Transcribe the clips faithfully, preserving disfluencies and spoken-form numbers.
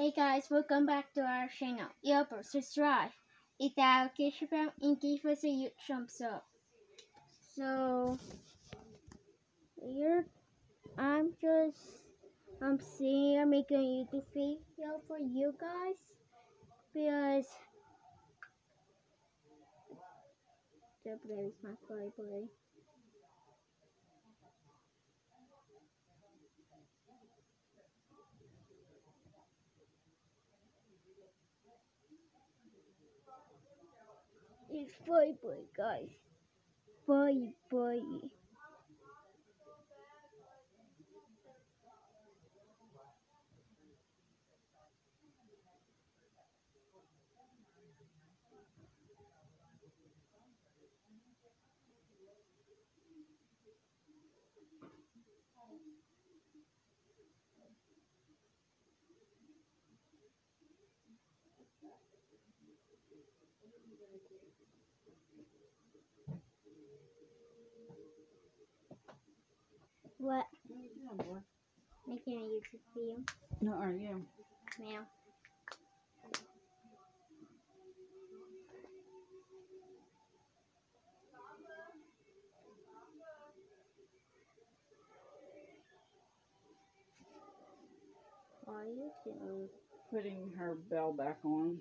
Hey guys, welcome back to our channel. Jag versus Drive. Idag kanske fram inte för sig ut som så. So here I'm just I'm sitting here making a YouTube video for you guys because the play is my play play. It's play play guys. Play play. What? What are you doing, boy? Making a YouTube video. No, are you? Now. What are you doing? Putting her bell back on.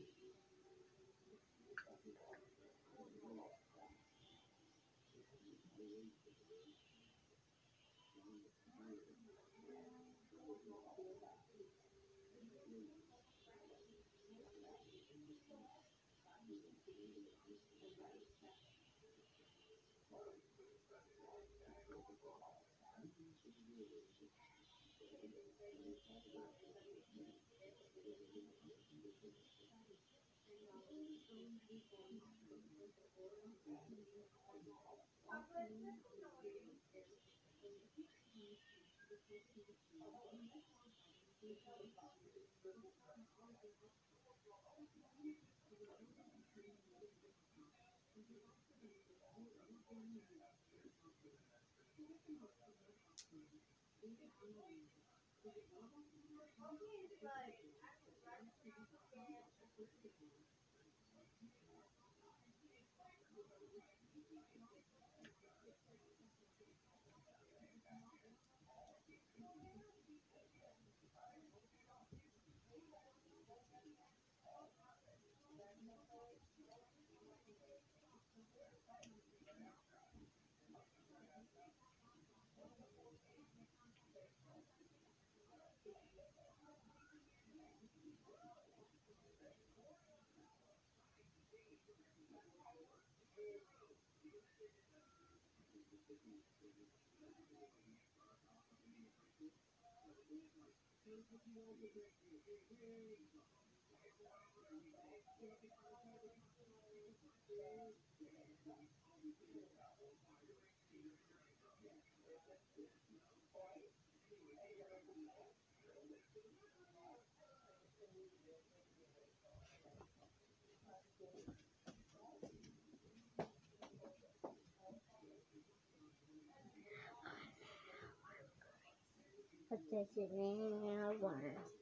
Put this in a one.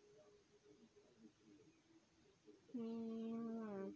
Mm.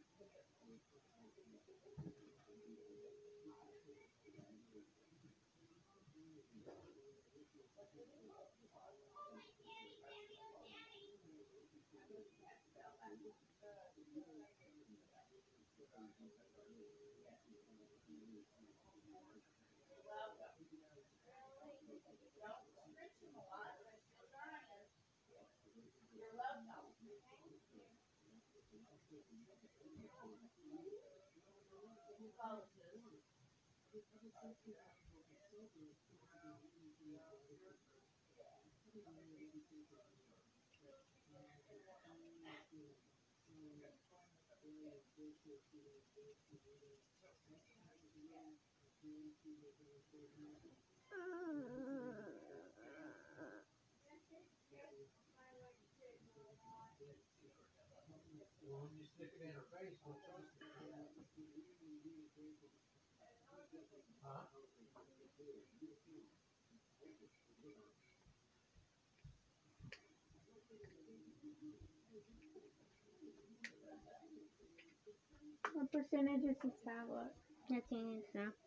What percentage is his tablet? Nothing is now.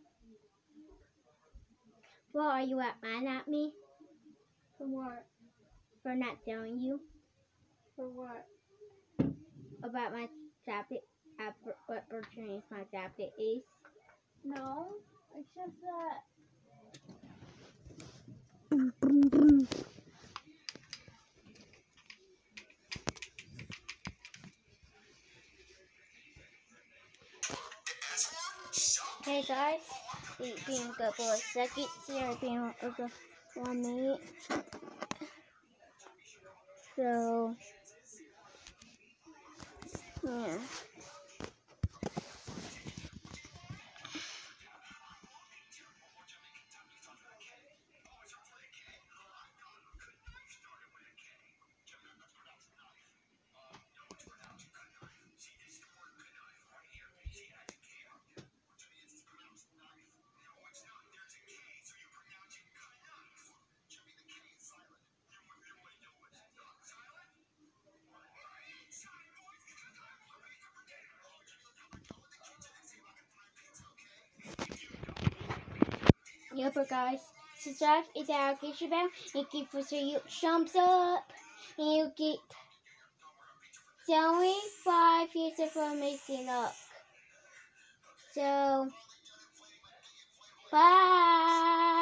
Well, are you at mad at me For what? for not telling you For what? about my tablet? At what percentage my tablet is? No. It's just that. Hey guys, it's been a couple of seconds here, it's been a couple one minute. So, yeah. Yep, guys, subscribe, hit the notification bell, and keep us a huge thumbs up. And you keep telling five years of messing up. So, bye.